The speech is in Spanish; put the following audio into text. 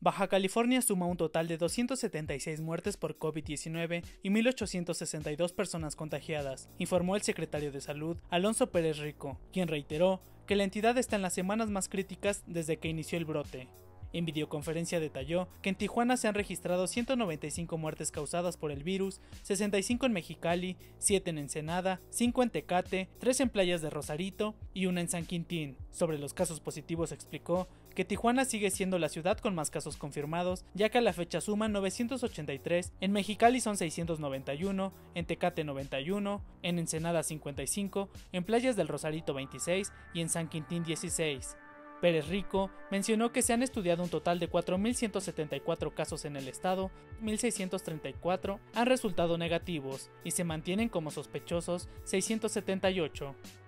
Baja California suma un total de 276 muertes por COVID-19 y 1.862 personas contagiadas, informó el secretario de Salud, Alonso Pérez Rico, quien reiteró que la entidad está en las semanas más críticas desde que inició el brote. En videoconferencia detalló que en Tijuana se han registrado 195 muertes causadas por el virus, 65 en Mexicali, 7 en Ensenada, 5 en Tecate, 3 en Playas de Rosarito y 1 en San Quintín. Sobre los casos positivos explicó que Tijuana sigue siendo la ciudad con más casos confirmados, ya que a la fecha suman 983, en Mexicali son 691, en Tecate 91, en Ensenada 55, en Playas del Rosarito 26 y en San Quintín 16. Pérez Rico mencionó que se han estudiado un total de 4.174 casos en el estado, 1.634 han resultado negativos y se mantienen como sospechosos 678.